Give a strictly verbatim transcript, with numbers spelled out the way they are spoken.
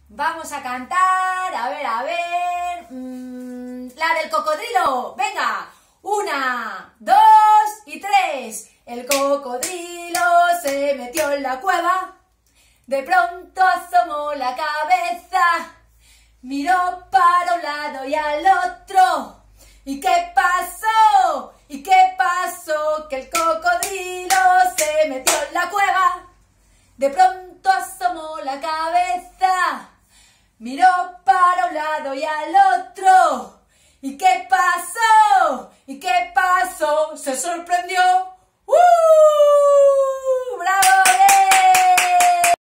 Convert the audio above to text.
Vamos a cantar, a ver, a ver... Mmm, la del cocodrilo. Venga, una, dos y tres. El cocodrilo se metió en la cueva. De pronto asomó la cabeza. Miró para un lado y al otro. ¿Y qué pasó? ¿Y qué pasó? Que el cocodrilo se metió en la cueva. De pronto asomó la cabeza. Miró para un lado y al otro. ¿Y qué pasó? ¿Y qué pasó? Se sorprendió.